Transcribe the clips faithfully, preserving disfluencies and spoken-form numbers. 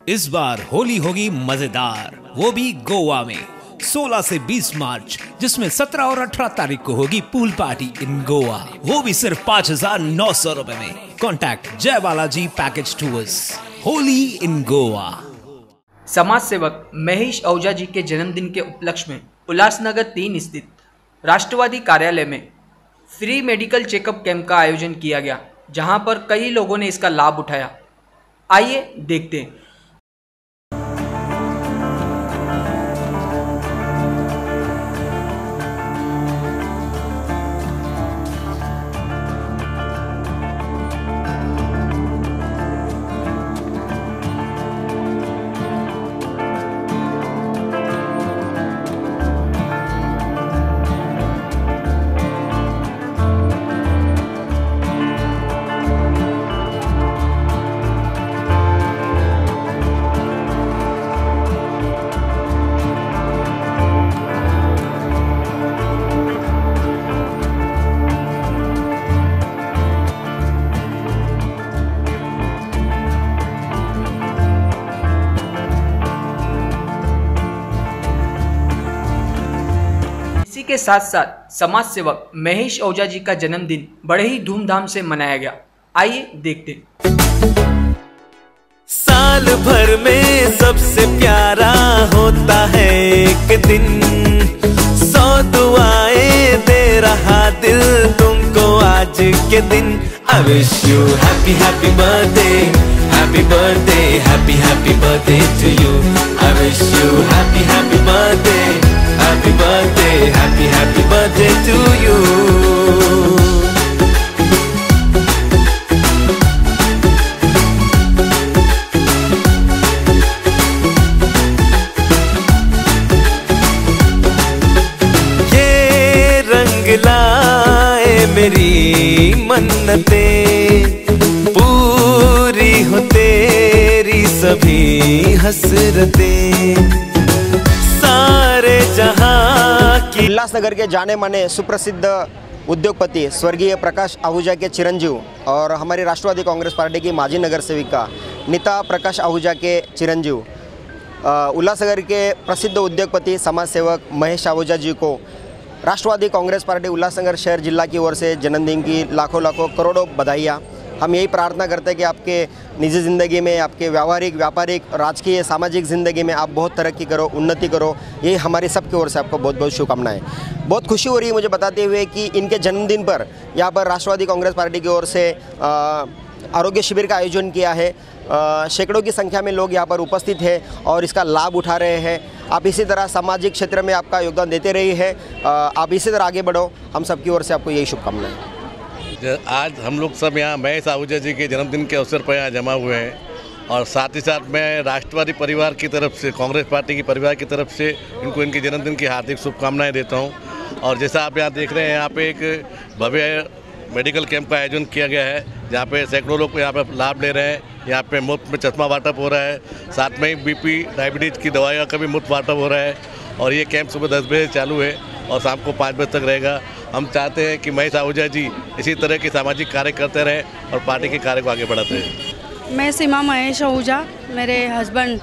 इस बार होली होगी मजेदार, वो भी गोवा में सोलह से बीस मार्च, जिसमें सत्रह और अठारह तारीख को होगी पूल पार्टी इन गोवा, वो भी सिर्फ पाँच हजार नौ सौ रुपए में। Contact Jai Balaji package tours. Holi in Goa. समाज सेवक महेश आहूजा जी के जन्मदिन के उपलक्ष्य में उल्लासनगर तीन स्थित राष्ट्रवादी कार्यालय में फ्री मेडिकल चेकअप कैंप का आयोजन किया गया, जहां पर कई लोगों ने इसका लाभ उठाया। आइए देखते हैं। इसी के साथ साथ समाज सेवक महेश आहूजा जी का जन्मदिन बड़े ही धूमधाम से मनाया गया। आइए देखते हैं। साल भर में सबसे प्यारा होता है एक दिन, सौ दुआएं दे रहा दिल तुमको आज के दिन। I wish you happy happy birthday, happy birthday, happy happy birthday to you. I wish you happy happy birthday, happy birthday, happy happy birthday to you. ये रंग लाए मेरी मन्नतें, पूरी हो तेरी सभी हसरतें, सारे जहां की। उल्लासनगर के जाने माने सुप्रसिद्ध उद्योगपति स्वर्गीय प्रकाश आहूजा के चिरंजीव और हमारी राष्ट्रवादी कांग्रेस पार्टी की माजी नगर सेविका नीता प्रकाश आहूजा के चिरंजीव उल्लासनगर के प्रसिद्ध उद्योगपति समाज सेवक महेश आहूजा जी को राष्ट्रवादी कांग्रेस पार्टी उल्लासनगर शहर जिला की ओर से जन्मदिन की लाखों लाखों करोड़ों बधाइयाँ। हम यही प्रार्थना करते हैं कि आपके निजी ज़िंदगी में, आपके व्यावहारिक, व्यापारिक, राजकीय, सामाजिक ज़िंदगी में आप बहुत तरक्की करो, उन्नति करो। यही हमारी सबकी ओर से आपको बहुत बहुत शुभकामनाएं। बहुत खुशी हो रही है मुझे बताते हुए कि इनके जन्मदिन पर यहाँ पर राष्ट्रवादी कांग्रेस पार्टी की ओर से आरोग्य शिविर का आयोजन किया है। सैकड़ों की संख्या में लोग यहाँ पर उपस्थित हैं और इसका लाभ उठा रहे हैं। आप इसी तरह सामाजिक क्षेत्र में आपका योगदान देते रहिए हैं। आप इसी तरह आगे बढ़ो। हम सबकी ओर से आपको यही शुभकामनाएं। आज हम लोग सब यहाँ महेश आहूजा जी के जन्मदिन के अवसर पर यहाँ जमा हुए हैं और साथ ही साथ मैं राष्ट्रवादी परिवार की तरफ से, कांग्रेस पार्टी की परिवार की तरफ से इनको इनके जन्मदिन की हार्दिक शुभकामनाएं देता हूँ। और जैसा आप यहाँ देख रहे हैं, यहाँ पे एक भव्य मेडिकल कैंप का आयोजन किया गया है, जहाँ पे सैकड़ों लोग यहाँ पर लाभ ले रहे हैं। यहाँ पे मुफ्त में चश्मा वाटप हो रहा है, साथ में ही बीपी डायबिटीज़ की दवाइयों का भी मुफ्त वाटप हो रहा है। और ये कैंप सुबह दस बजे चालू है और शाम को पाँच बजे तक रहेगा। हम चाहते हैं कि महेश आहूजा जी इसी तरह के सामाजिक कार्य करते रहें और पार्टी के कार्य को आगे बढ़ाते रहें। मैं सीमा महेश आहूजा, मेरे हस्बैंड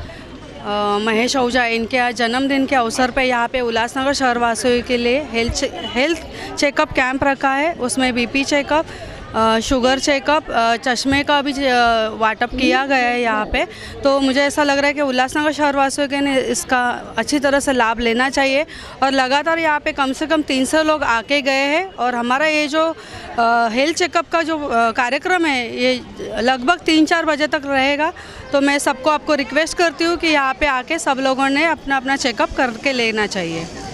महेश आहूजा, इनके आज जन्मदिन के अवसर पे यहाँ पे उल्लासनगर शहरवासियों के लिए हेल्थ हेल्थ चेकअप कैंप रखा है। उसमें बीपी चेकअप, शुगर चेकअप, चश्मे का भी वाटअप किया गया है यहाँ पे। तो मुझे ऐसा लग रहा है कि उल्लासनगर शहरवासियों के ने इसका अच्छी तरह से लाभ लेना चाहिए। और लगातार यहाँ पे कम से कम तीन सौ लोग आके गए हैं और हमारा ये जो हेल्थ चेकअप का जो कार्यक्रम है ये लगभग तीन चार बजे तक रहेगा। तो मैं सबको आपको रिक्वेस्ट करती हूँ कि यहाँ पे आके सब लोगों ने अपना अपना चेकअप करके लेना चाहिए।